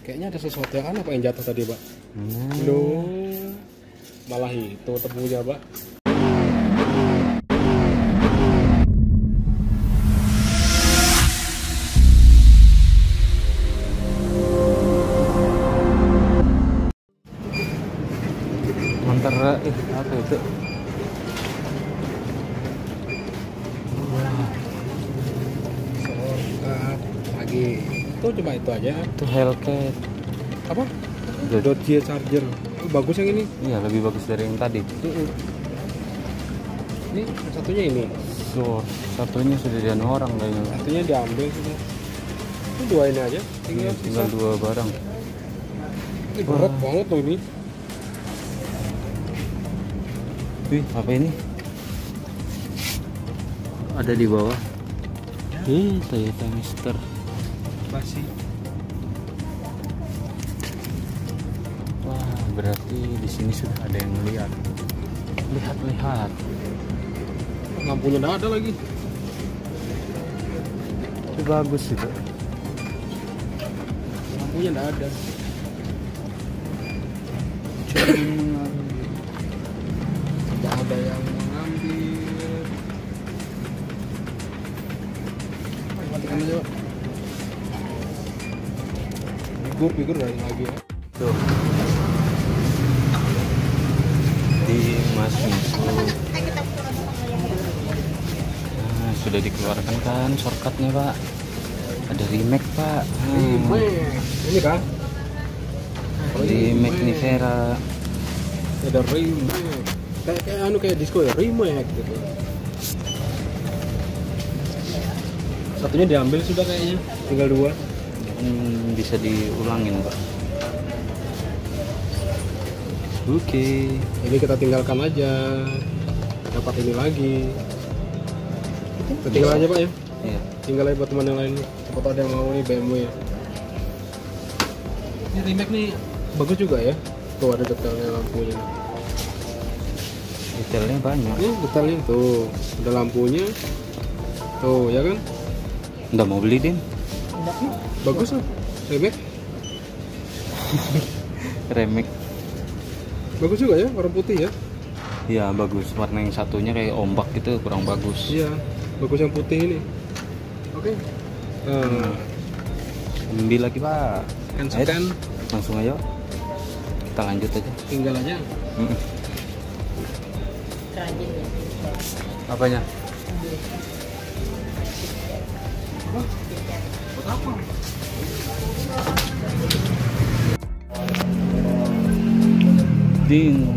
Kayaknya ada sesuatu yang aneh Pak yang jatuh tadi Pak. Loh, malah itu tebunya Pak. Antara apa itu? Shortcut lagi. Itu cuma itu aja. Itu Hellcat. Apa? Dodge Charger. Bagus yang ini. Iya, lebih bagus dari yang tadi. Ini satunya ini. So, satunya sudah dianu orang kayaknya. Satunya diambil sudah. Ini dua ini aja. Tinggal dua barang. Ini berat banget loh ini. Wih, apa ini? Ada di bawah. Toyota Mister. Basi. Wah, berarti di sini sudah ada yang lihat. Lihat. Lampunya nggak ada lagi. Itu bagus itu. Lampunya nggak ada. Tidak ada yang mengambil. Matikan aja Pak. Figur lagi ya. Tuh. Masuk. Nah, sudah dikeluarkan kan shortcutnya Pak. Ada remake Pak. Ini kan? Remake Nivera. Ada remake. Kayak disco ya, remake gitu. Satunya diambil sudah kayaknya, tinggal dua. Bisa diulangin Pak. Oke. Ini kita tinggalkan aja. Dapat ini lagi. Kita tinggal aja Pak ya. Iya. Tinggal aja buat teman yang lain. Siapa tahu ada yang mau nih BMW ya. Ini remake nih bagus juga ya. Tuh ada detailnya lampunya. Detailnya banyak. Ini detailnya tuh. Ada lampunya. Tuh ya kan? Nggak mau beli Din? Bagus lah. Remake. Remake. Bagus juga ya, warna putih ya. Iya bagus. Warna yang satunya kayak ombak gitu kurang bagus. Iya, bagus yang putih ini. Oke. Ambil lagi Pak. Scan. Langsung aja. Kita lanjut aja. Tinggal aja. Apanya? Buat apa? Din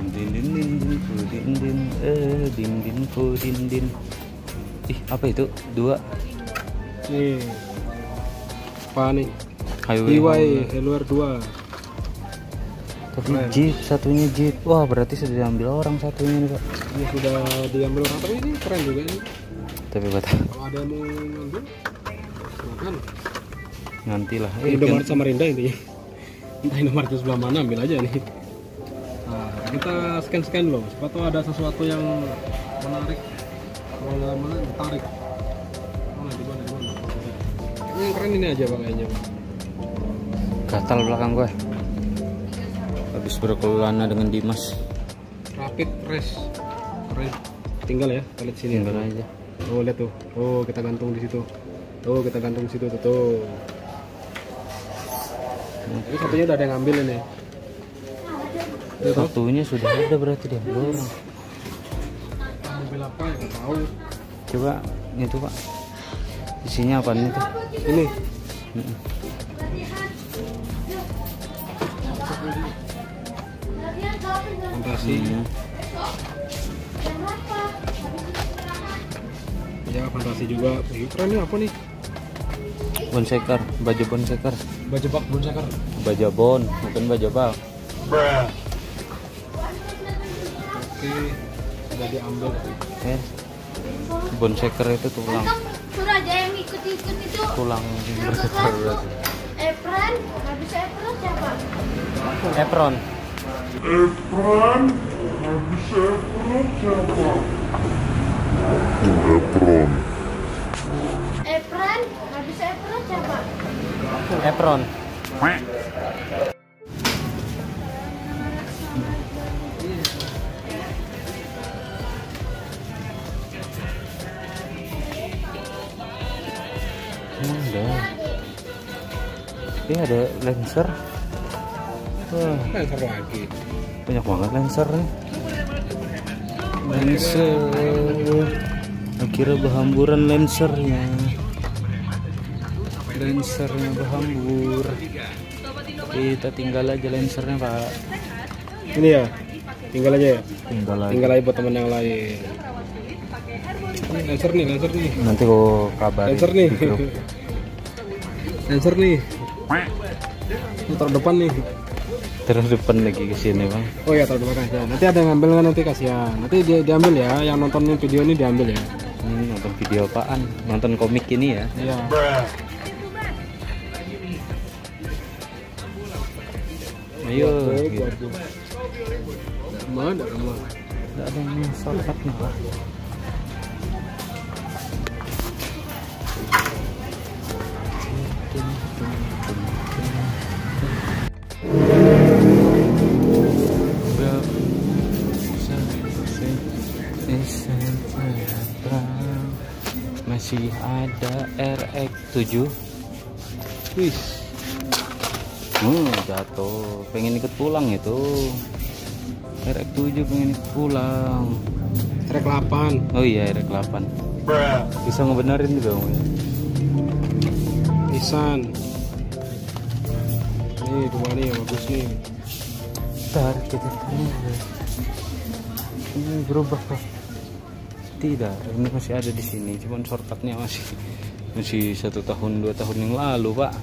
din. Ih, apa itu? Dua. Nih. Apa nih? Highway luar 2. Tapi Jeep, satunya Jeep. Wah, berarti sudah diambil orang satunya nih, Pak. Ini sudah diambil orang, tapi ini keren juga nih. Tapi Pak, Kalau ada yang mau ngambil, silakan. nantilah. Indomaret Samarinda intinya. Entah Indomaret itu sebelah mana, ambil aja nih. Nah, kita scan loh. Siapa tahu ada sesuatu yang menarik. Kalau nggak mana, ditarik. Mana di mana? Kayaknya yang keren ini aja Pak kayaknya. Gatal belakang gue. Habis berkelana dengan Dimas. Rapid Race. Keren. Tinggal ya, kita lihat sini. Tinggal aja. Oh, lihat tuh. Oh, kita gantung di situ. Tuh, kita gantung di situ tuh. Ini satunya udah ada yang ngambil ini. Satunya sudah ada berarti dia orang. Mobil apa ya? Nggak tahu. Coba itu Pak. Isinya apa nih tuh? Ini. Fantasi. Ya, fantasi juga. Ini keren nih, apa nih? Bonseker, baju bonseker. Bajabak bonseker. Bajabon, bukan bajabak. Oke, udah diambil. Bonseker itu tulang. Suruh aja yang ikut-ikut itu. Tulang bergetar berarti. Apron, habis apron siapa? Apron. Habis apron siapa? Apron. Apron, habis apron siapa? Apron. Ini ada Lancer. Wah, Lancer lagi. banyak banget Lancer nih. Lancer. Akhirnya berhamburan Lancernya. Lancernya berhambur. Kita tinggal aja Lancernya, Pak. Ini ya, tinggal aja ya. Tinggal aja. Buat temen yang lain. Ini Lancer nih. Nanti kok kabar. Lancer nih. Lancer nih. Taruh depan nih. Terus depan lagi ke sini, Bang. Oh ya, taruh depan kasihan. Nanti ada yang ngambil kan, nanti kasihan. Nanti diambil ya, yang nontonin video ini diambil ya. Nonton video apaan? Nonton komik ini ya? Iya. Ayo. Gitu. Mana? Nggak ada yang shortcut nih, Pak. Masih ada RX7. Wih. Jatuh. Pengen ikut pulang itu. RX7 pengen ikut pulang. RX8. Oh iya, RX8. Bisa ngebenerin juga, Om. Nissan. Nih, dua nih yang bagus nih. Ntar kita ini berubah, Pak. Tidak, ini masih ada di sini, cuman shortcutnya masih 1 tahun 2 tahun yang lalu, Pak.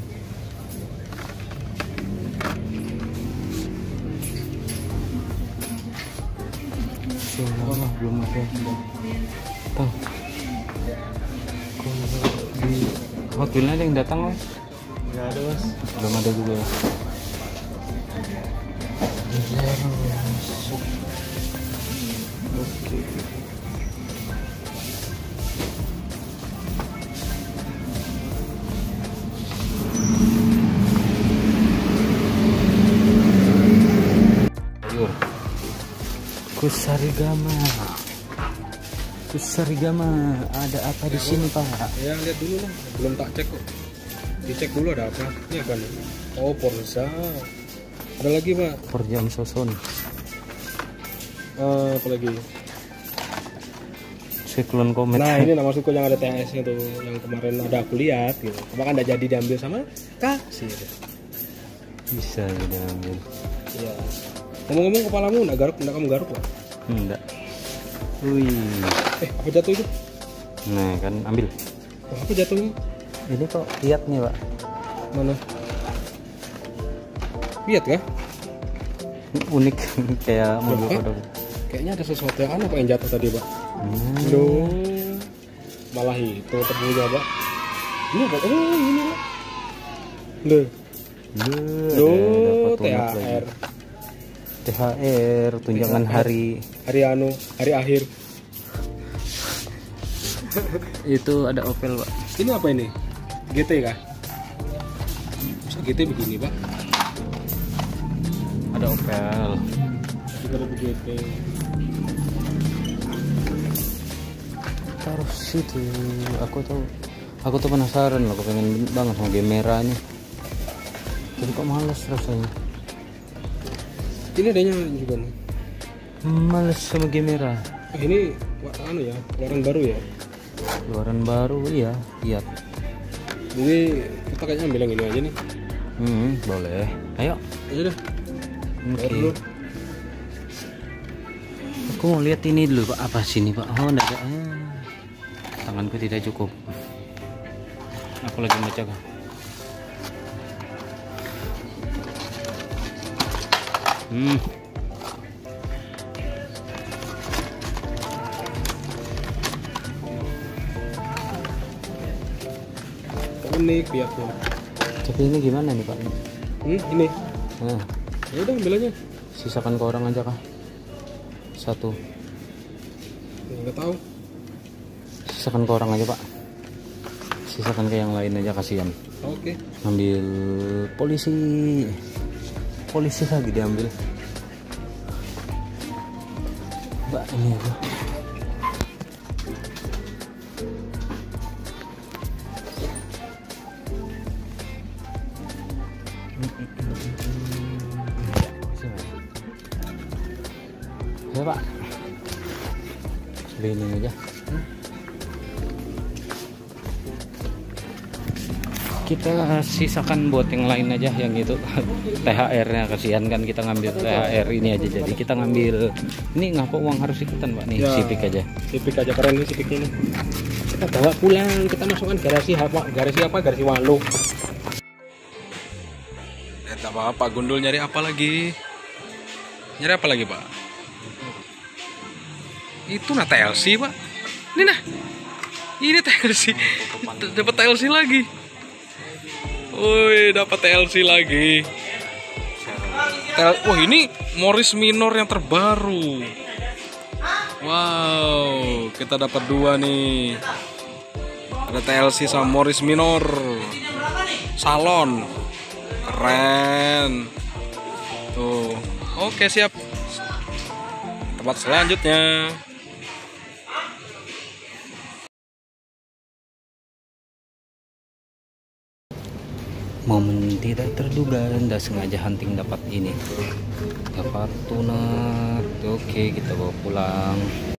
Semua belum ada. Tuh. Di Hot Wheels ada yang datang, Mas? Nggak ada, Mas. Belum ada juga. Oke. Ayo. Kusarigama, ada apa di sini, Pak? Ya, lihat dulu lah. Belum tak cek kok. Dicek dulu ada apa. Ini apa nih? Oh, Forza. Ada lagi, Pak. Perjam Soson. Apa lagi? Cyclone Comet. Nah, ini nama suku yang ada THS-nya tuh, yang kemarin ada aku lihat gitu. Cuma kan nggak jadi diambil sama kasih. Bisa diambil. Iya. Ngomong-ngomong, kepalamu nggak garuk, nggak kamu garuk, Pak? Enggak. Wih. Apa jatuh itu? Nah, kan ambil. Oh, apa jatuh ini? Ini kok lihat nih, Pak. Mana? Lihat kah? Unik kayak mobil Loh, kodok. Kayaknya ada sesuatu yang aneh, Pak, yang jatuh tadi, Pak. Loh. Malah itu tebunya, Pak. Ini apa? Oh, ini, Pak. Loh. Loh, THR. THR, tunjangan hari Hari akhir. itu ada Opel, Pak. Ini apa ini? GT kah? Masa GT begini, Pak? Ada Opel. Juga ada GT. Taruh situ. Aku tuh penasaran loh, aku pengen banget sama game merahnya. Jadi kok males rasanya. Ini adanya juga nih. Males sama game merah. Ini anu ya, keluaran baru ya. Keluaran baru, iya, lihat. Ini kita kayaknya ambil yang ini aja nih. Boleh. Ayo. Ayo dah. Oke. Dulu. Aku mau lihat ini dulu, Pak. Apa sih ini, Pak? Oh, enggak ada. Tanganku tidak cukup. Aku lagi baca, Kak. Unik biarpun. Tapi ini gimana nih, Pak? Ini. Nah, Ya udah ambil aja. sisakan ke orang aja, Kak. 1. Enggak tahu. Sisakan ke orang aja, Pak. Sisakan ke yang lain aja, kasihan. Oke. Ambil polisi lagi diambil. Mbak ini apa? Ya Pak, beli ini aja. Kita sisakan buat yang lain aja, yang itu THR-nya kasihan kan, kita ngambil THR ini aja. Jadi kita ngambil ini, ngapa uang harus ikutan Pak nih? Ya, Sipik aja. Sipik aja, keren nih Sipik ini. Kita bawa pulang, kita masukkan garasi apa? Garasi Walu. Lihat apa Pak Gundul nyari apa lagi? Nyari apa lagi Pak? Itu nah TLC Pak. Ini nah. Ini TLC. Dapat TLC lagi. Woi, dapat TLC lagi. Wah, ini Morris Minor yang terbaru. Wow, kita dapat 2 nih. Ada TLC sama Morris Minor. Salon. Keren. Tuh. Oke, siap. Tempat selanjutnya. Momen tidak terduga, Anda sengaja hunting dapat ini, dapat tuna. Oke, kita bawa pulang.